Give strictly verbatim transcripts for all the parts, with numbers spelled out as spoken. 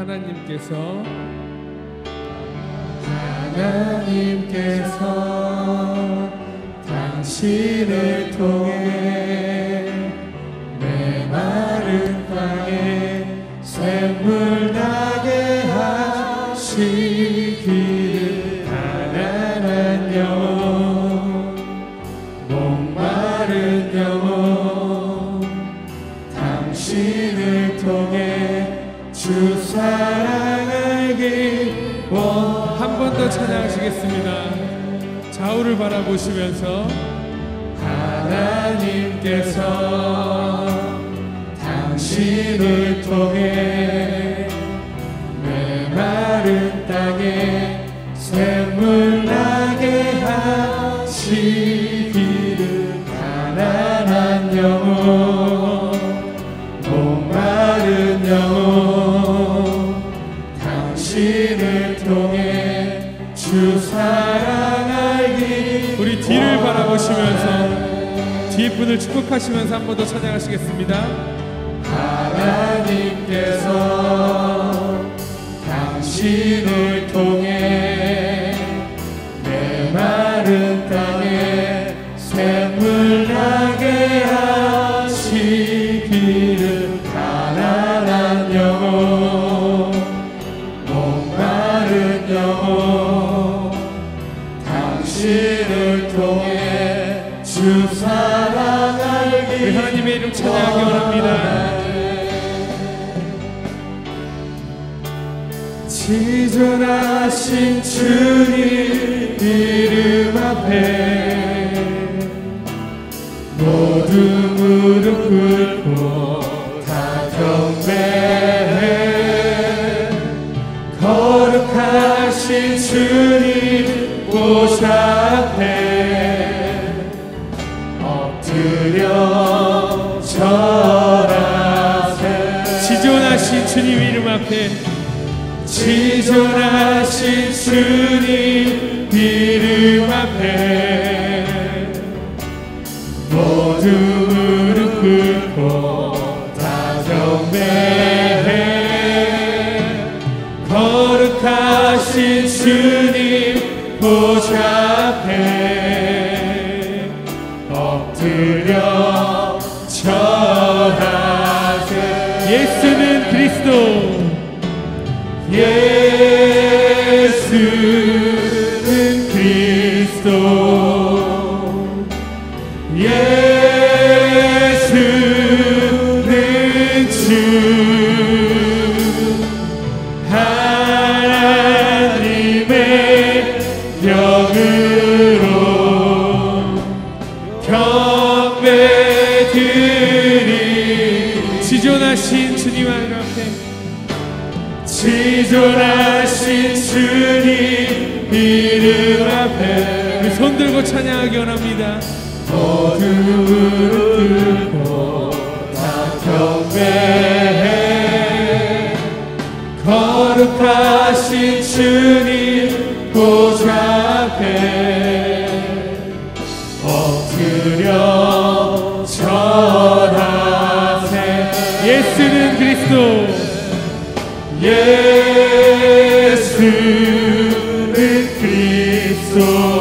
하나님께서 하나님께서 당신을 통해 메마른 땅에 샘물 나게 하시기를 가난한 영혼 목마른 영혼 당신을 통해 주 사랑 알기 원. 한 번 더 찬양하시겠습니다. 좌우를 바라보시면서 하나님께서 당신을 통해 메마른 땅에 샘물 나게 하시기를 가난한 영혼 목마른 영혼 당신을 통해 주 사랑 알기. 우리 뒤를 바라보시면서 뒷분을 축복하시면서 한 번 더 찬양하시겠습니다. 하나님께서 당신을 통해 메마른 땅에 샘물 나게 하시기를 가난한 영혼 목마른 영혼 당신을 통해 주 사랑 알기. 우리 하나님의 이름 찬양하기 원합니다. 지존하신 주님 이름 앞에 모두 무릎 꿇고 다 경배해. 거룩하신 주님 보좌 앞에 엎드려 절하세. 지존하신 주님 이름 앞에 지존하신 주님 이름 앞에 모두 무릎 꿇고 다 경배해. 거룩하신 주님 보좌 앞에 엎드려 절하세. 예수는 그리스도 예수는 그리스도 예수는 주 하나님의 영으로 경배드리. 지존하신 주님 앞에 지존하신 주님 이름 앞에 우리 손 들고 찬양하기 원합니다. 모두 무릎 꿇고 다 경배해. 거룩하신 주님 보좌 앞에 엎드려 절하세. 예수는 그리스도 예수는 그리스도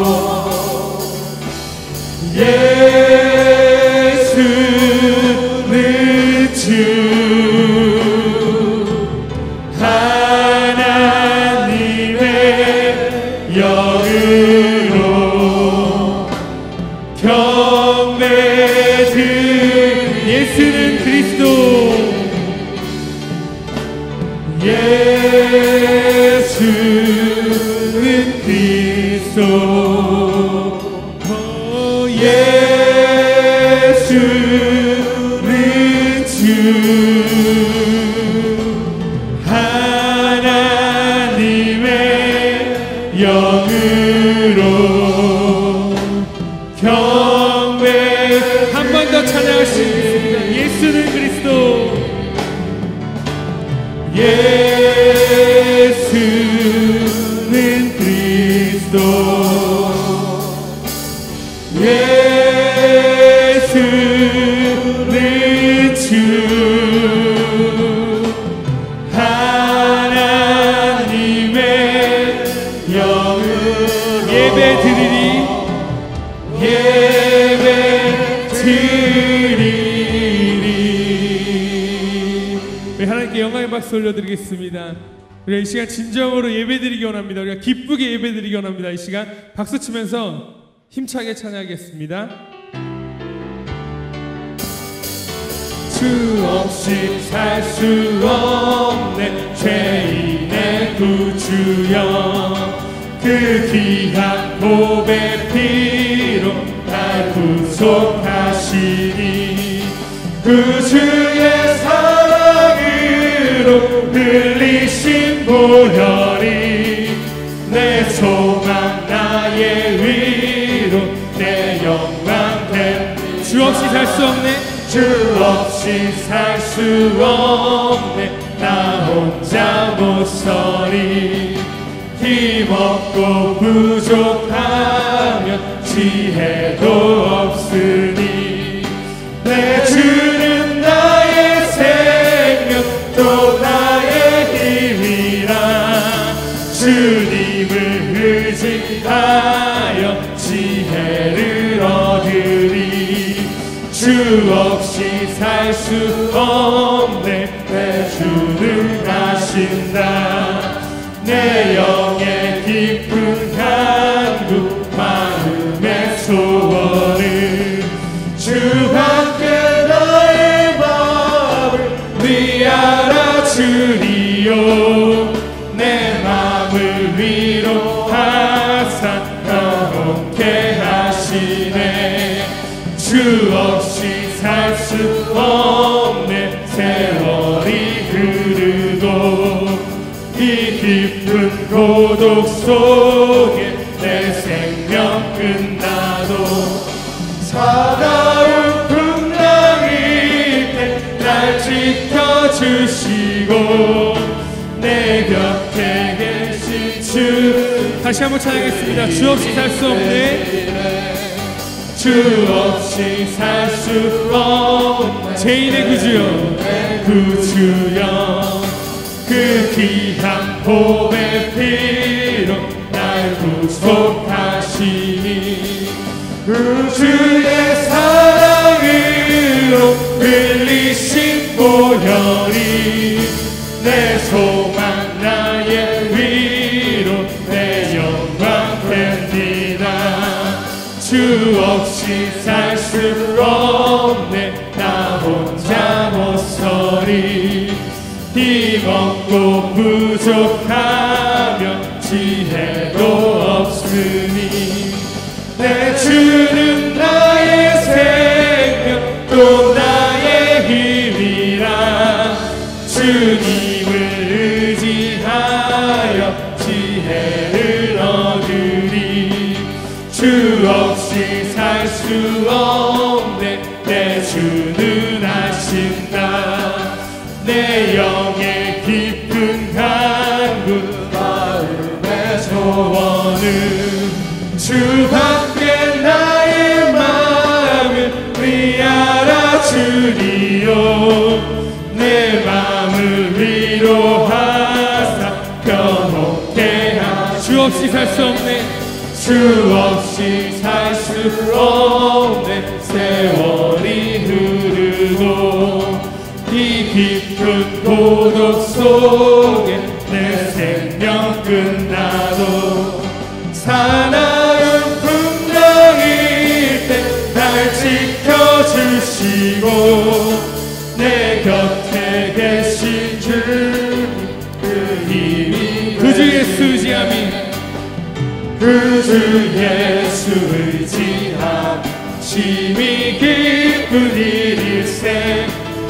예수는 주 하나님의 영으로 경배드리. 예수는 그리스도 예수는 그리스도 예수는 주 하나님의 영으로 경배. 한 번 더 찬양하시겠습니다. 예수는 그리스도 예수는 그리스도 예수는 주 하나님의 예배 드리리. 우리 하나님께 영광의 박수 올려드리겠습니다. 우리가 이 시간 진정으로 예배드리기 원합니다. 우리가 기쁘게 예배드리기 원합니다. 이 시간 박수 치면서 힘차게 찬양하겠습니다. 주 없이 살 수 없네 죄인의 구주여, 그 귀한 보배 피로 날 구속하시니, 그 주의 사랑으로 흘리신 보혈이 내 소망 나의 위로 내 영광 됨. 주 없이 살 수 없네, 주 없이 살 수 없네 나 혼자 못 서리. 힘없고 부족하면 지혜도 없으니, 내 주는 나의 생명 또 나의 힘이라. 주님을 의지하여 지혜를 얻으리. 주 없이 살 수 없네 내 주는 가신다. 내 영의 깊은 간구 마음의 소원을, 주 함께 나의 마음을 위하라 주리요. 내 마음을 위로하사 영원케 하시네. 주 없이 살 수 없네 세월이 흐르고, 이 깊은 고독 속에 내 생명 끝나도, 사나운 풍랑일 때 날 지켜주시고 내 곁에 계신 주. 다시 한번 찬양하겠습니다. 주 없이 살 수 없네, 주 없이 살 수 없네 죄인의 구주여, 구주여, 그 귀한 보배 피로 날 구속하시니, 그 주의 사랑으로 흘리신 보혈이 내 소망 나의 위로 내 영광 됩니다. 주 없이 살 수 없네 나 혼자 못 서리. 힘없고 부족하며 지혜도 없으니, 내 주는 나의 생명 또 나의 힘이라. 주님을 의지하여 지혜를 얻으리. 주 없이 살 수 없네 내 주는 아신다. 내 영의 깊은 간구 마음의 소원은, 주 밖에 나의 마음을 위하라 주리요. 내 마음을 위로하사 평온케 하시네. 주 없이 살 수 없네, 주 없이 살 수 없네 세월이 흐르고, 이 깊은 고독 속에 내 생명 끝나도, 사나운 풍랑일 때 날 지켜주시고 내 곁에 계신 주 그 힘이 그 주 예수 의지함이, 그 주 예수 의지함 심히 깊은 일일세.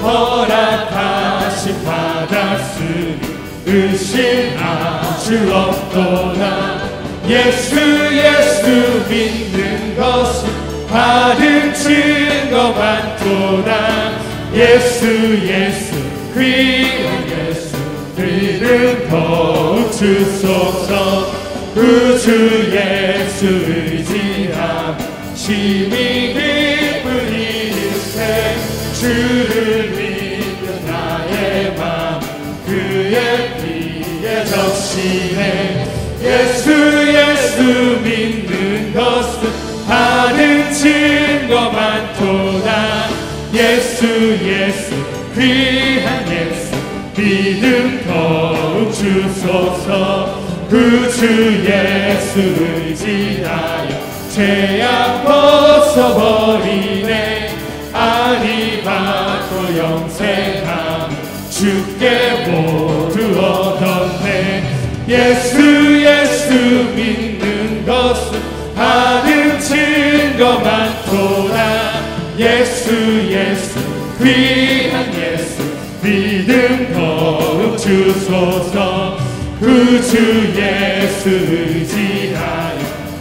허락하신 받았으니 의심할 수 없도다. 예수 예수 믿는 것은 받은 증거 많도다. 예수 예수 귀한 예수 믿음 더욱 주소서. 그 주 예수 의지함 심히 깊은 일일세. 주를 믿는 나의 맘 그의 피에 적시네. 예수 예수 믿는 것은 받은 증거 많도다. 예수 예수 귀한 예수 믿음 더욱 주소서. 구주 예수 의지하여 죄악 벗어버리네. 아니 받고 영생함 주께 모두 얻었네. 예수 예수 믿는 것은 받은 증거 많도다. 예수 예수 귀한 예수 믿음 더욱 주소서. 구주 예수 의지하여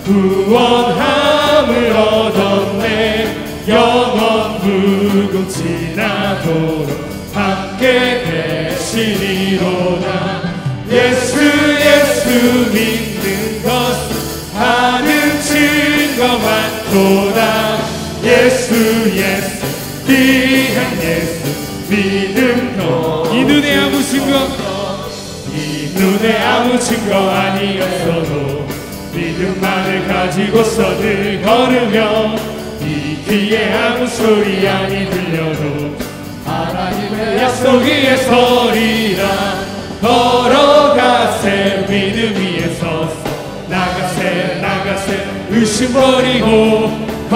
구원함을 얻었네. 영원 불금지나도록 함께 되시리로다. 예수 예수 믿는 것은 받은 증거 많도다. 예수 예수 귀한 예수 믿음 더. 이 눈에 아무 증거 이 눈에 아무 증거 아니었어도 믿음만을 가지고서 늘 걸으며 이 귀에 아무 소리 아니 들려도 하나님의 약속 위에 서리라. 걸어가세 믿음 위에 서서 나가세 나가세 의심 버리고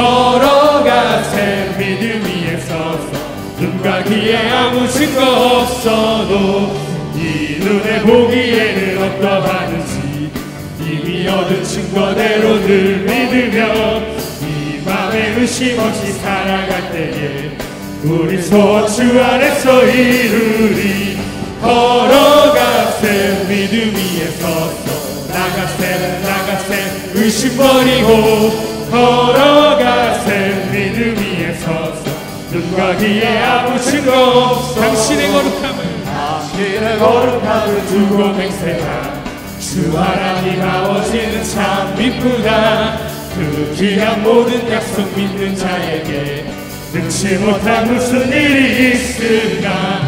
걸어가세 믿음 위에 서서 눈과 귀에 아무 증거 없어도 이 눈에 보기에는 어떠하는지 이미 얻은 증거대로 늘 믿으며 이 맘에 의심 없이 살아갈 때에 우리 소원 주 안에서 이루리. 걸어가세 믿음 위에 서서 나가세 나가세 의심 버리고 걸어가세 믿음 위에 서서 눈과 귀에 아무 증거 없어. 당신의 거룩함을 당신의 거룩함을 두고 맹세하. 주 하나님 아버지는 참 미쁘다. 그 귀한 모든 약속 믿는 자에게 능치 못할 무슨 일이 있을까.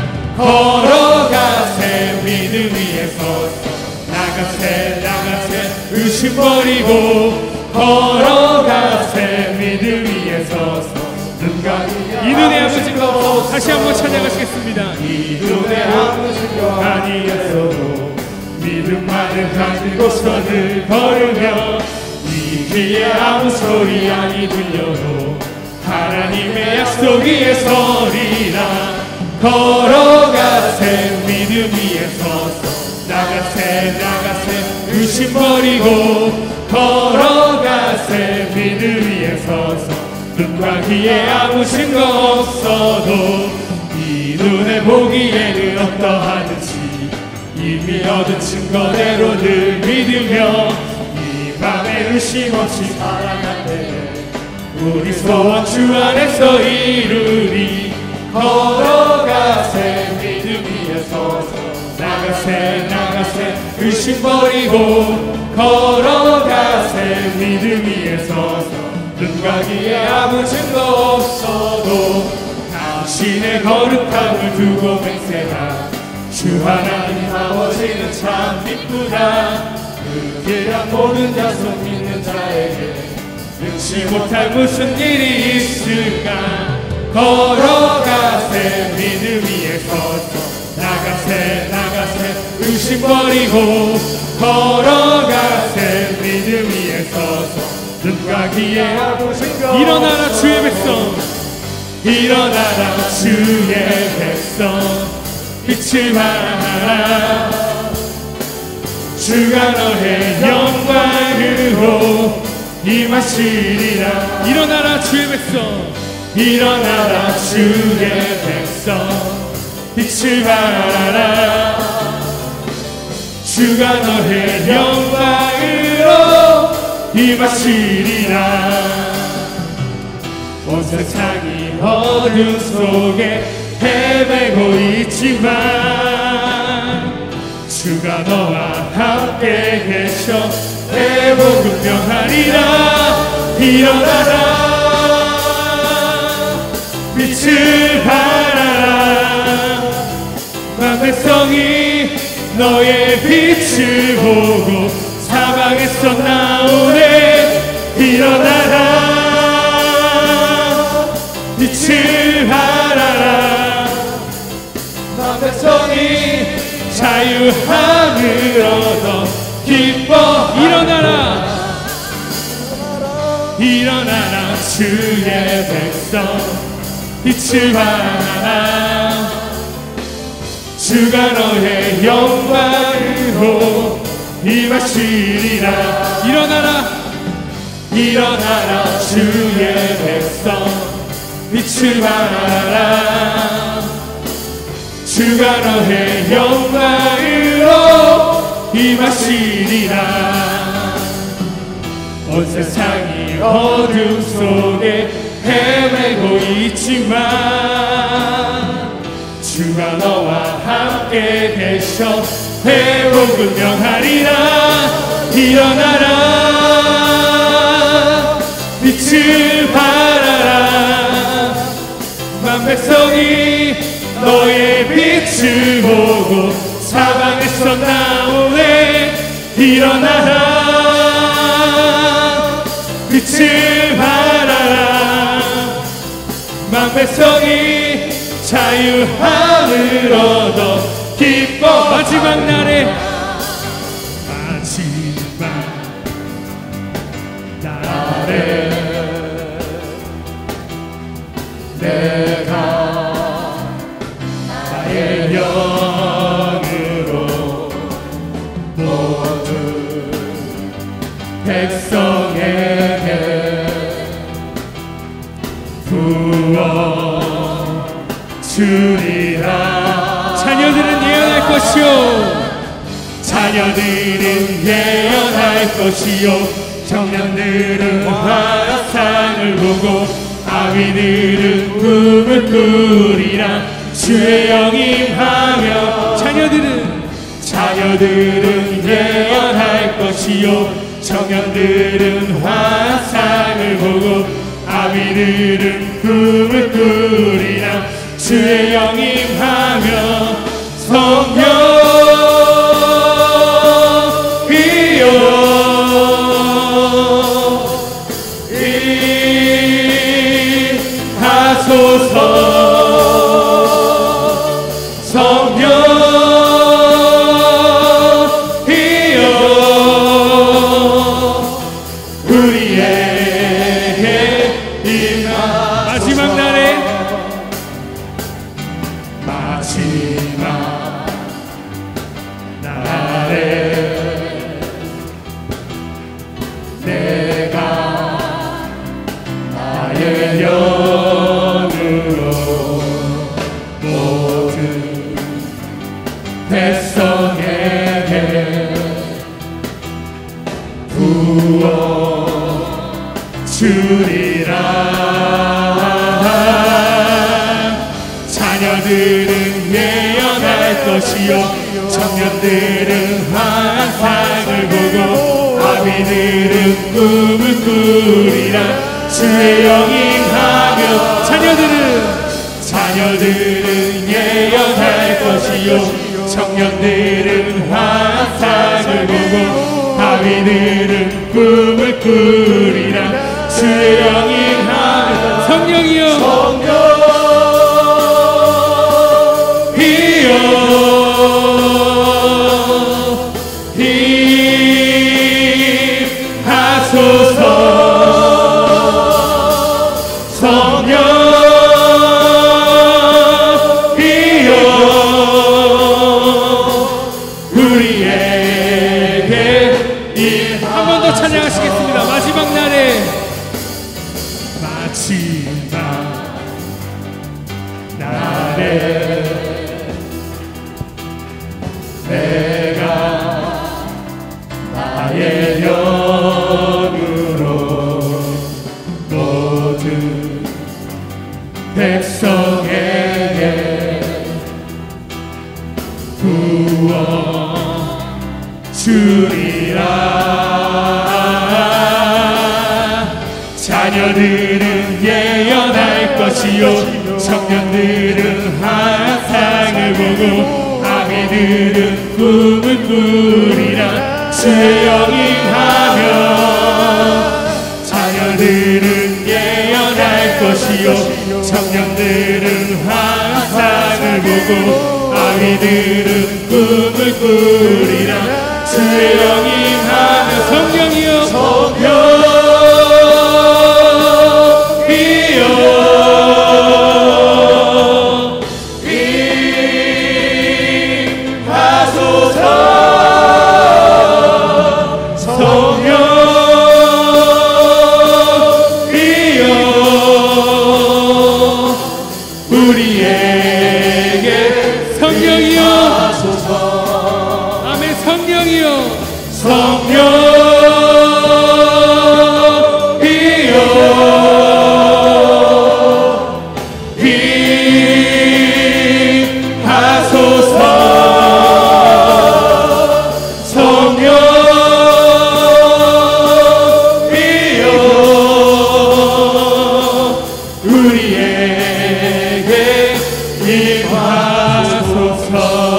걸어가세 믿음 위에 서서 나가세 나가세 의심 버리고 걸어가세 믿음 위에 서서 눈과 이 눈에 아무 증거. 다시 한번 찬양하시겠습니다. 이 눈에 아무 증거 아니었어도 믿음만을 가지고서 늘 걸으며 이 귀에 아무 소리 아니 들려도 하나님의 약속 위에 서리라. 걸어가세 믿음 위에 서서 나가세 나가세 의심 버리고 걸어가세 믿음 위에 서서 눈과 귀에 아무 증거 없어도 이 눈에 보기에는 어떠하든지 이미 얻은 증거대로 늘 믿으며 이 맘에 의심 없이 살아갈 때에 우리 소원 주 안에서 이루리. 걸어가세 믿음 위에 서서 나가세 나가세 의심 버리고 걸어가세 믿음 위에 서서 눈과 귀에 아무 증거 없어도 당신의 거룩함을 두고 맹세하. 주 하나님 아버지는 참 미쁘다. 그 귀한 모든 약속 믿는 자에게 능치 못할 무슨 일이 있을까. 걸어가세 믿음 위에 서서 나가세 나가세 의심 버리고 걸어가세 믿음 위에 서서 눈과 귀에 아무 증거. 일어나라 주의 백성. 일어나라 주의 백성 빛을 발하라. 주가 너의 영광으로 임하시리라. 일어나라 주의 백성. 일어나라 주의 백성 빛을 발하라. 주가 너의 영광으로 임하시리라. 온 세상이 어둠 속에 헤매고 있지만 주가 너와 함께 계셔 내 복음 명하리라. 일어나라 빛을 발하라. 만 백성이 너의 빛을 보고 사방에서 나오네. 일어나라 빛을 발하라. 만 백성이 자유함을 얻어 기뻐 일어나라. 일어나라 주의 백성 빛을 발하라. 주가 너의 영광으로 임하시리라. 일어나라 일어나라 주의 백성 빛을 발하라. 주가 너의 영광으로 임하시리라. 온 세상이 어둠 속에 헤매고 있지만 주가 너와 함께 계셔 회복을 명하리라. 일어나라 빛을 발하라. 만 백성이 너의 빛을 보고 사방에서 나오네. 일어나라 빛을 발하라. 만 백성이 자유함을 얻어 기뻐. 마지막 날에 마지막 날에 내가 나의 영으로 모든 백성에게 부어 주리라. 자녀들은 예언할 것이요 자녀들은 예언할 것이요 청년들은 환상을 보고 아비들은 꿈을 꾸리라. 주의 영이 임하며 자녀들은 자녀들은 예언할 것이요 청년들은 환상을 보고 아비들은 꿈을 꾸리라. 주의 영이 임하며 성령이여 임하소서. 성령이여 우리에게 임하. 마지막 날에 마지막 날에 내가 나의 영으로 모든 백성에게 부어 주리라. 자녀들은 예언할 것이요 청년들은 환상을 보고 아비들은 꿈을 꾸리라. 주의 영이 임하며 자녀들은 자녀들은 예언할 것이요 청년들은 환상을 보고 아비들은 꿈을 꾸리라. 주의 영이 임하며 성령이여 찬양하시겠습니다. 마지막 날에 마지막 날에 내가 나의 영으로 모든 백성에게 부어 주리라. 자녀들은 예언할 것이요 청년들은 환상을 보고 아비들은 꿈을 꾸리라. 주의 영이 임하며 자녀들은 예언할 것이요 청년들은 환상을 보고 아이들은 꿈을 꾸리라. 주의 영이 임하며 성령이여 성령이여 임하소서. 우리에게 성령이여 임하소서. 아멘. 성령이여 성령이여 임하소서. 성령이여 우리에게 임하소서.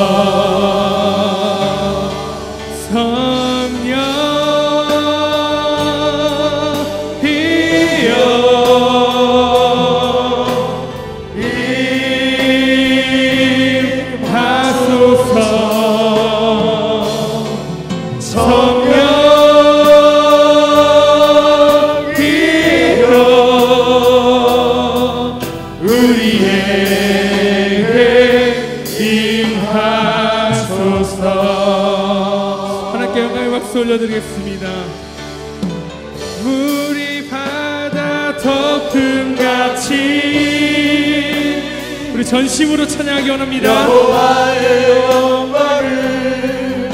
하나님께 영광의 박수 올려드리겠습니다. 물이 바다 덮음같이 우리 전심으로 찬양하기 원합니다. 여호와의 영광을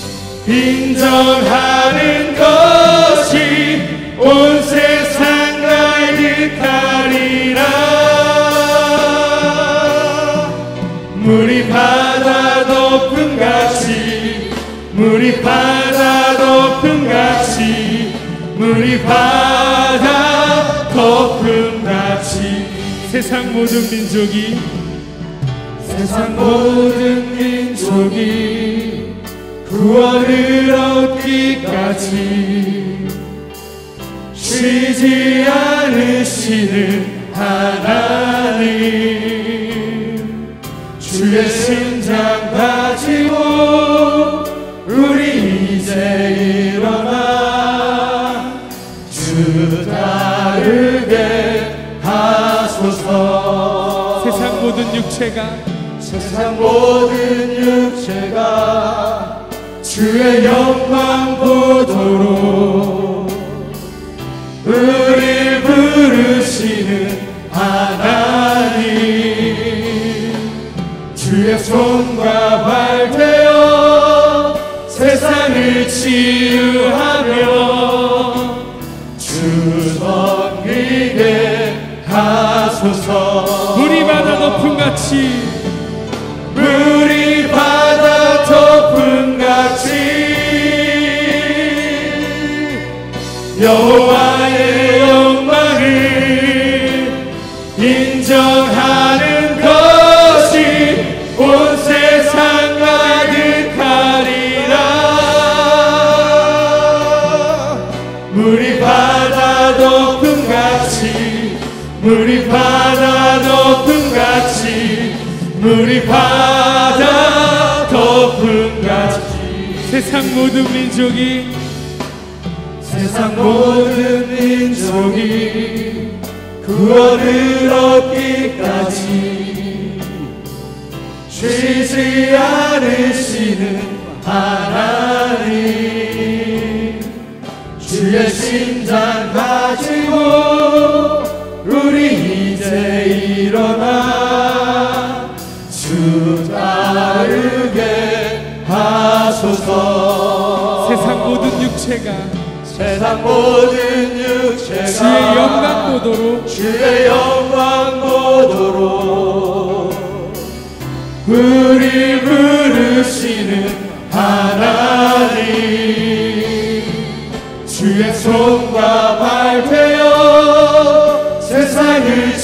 인정하는 것이 온 세상 가득하리라. 물이 바다 덮음같이 물이 바다 덮음같이 물이 바다 덮음같이 세상 모든 민족이 세상 모든 민족이 구원을 얻기까지 쉬지 않으시는 하나님, 주의 심장 가지고 우리 이제 일어나 주 따르게 하소서. 세상 모든 육체가 세상 모든 육체가 주의 영광 보도록 우릴 부르시는 하나님, 주의 손과 발 되어 세상을 치유하며 주 섬기게 하소서. 물이 바다 덮음같이 물이 바다 덮음같이 여호와의 영광을 인정하는 것이 온 세상 가득하리라. 물이 바다 덮음같이 물이 바다 덮음같이 물이 바다 덮음같이 세상 모든 민족이 세상 모든 민족이 구원을 얻기까지 쉬지 않으시는 하나님, 주의 심장 가지고 우리 이제 일어나 주 따르게 하소서. 세상 모든 육체가 세상 모든 육체가 주의 영광 보도록 주의 영광 보도록 우리 부르시는 하나님, 주의 손과 발 되어 세상을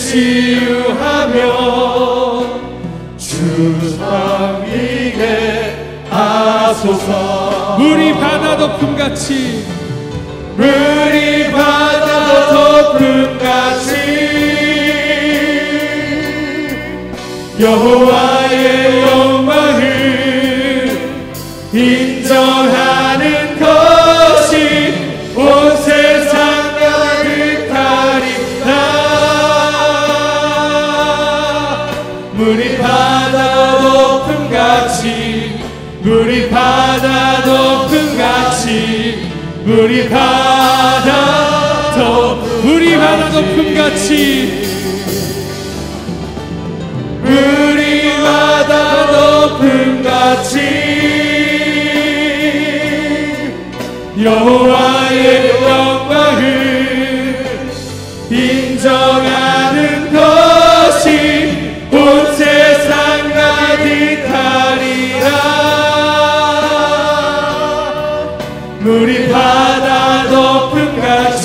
치유하며 주 섬기게 하소서. 물이 바다 덮음같이 물이 바다 덮음같이 여호와의 영광을 인정하는 것이 온 세상 가득하리라. 물이 바다 높음같이 물이 바다 높음같이 물이 바다 높음 물이 바다 높음같이 물이 바다 높음같이 여호와의 영광을 인정하는 것이 온 세상 가득하리라. 물이 바다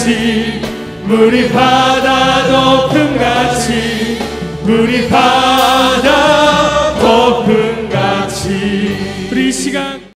높음같이 물이 바다 높음같이 물이 바다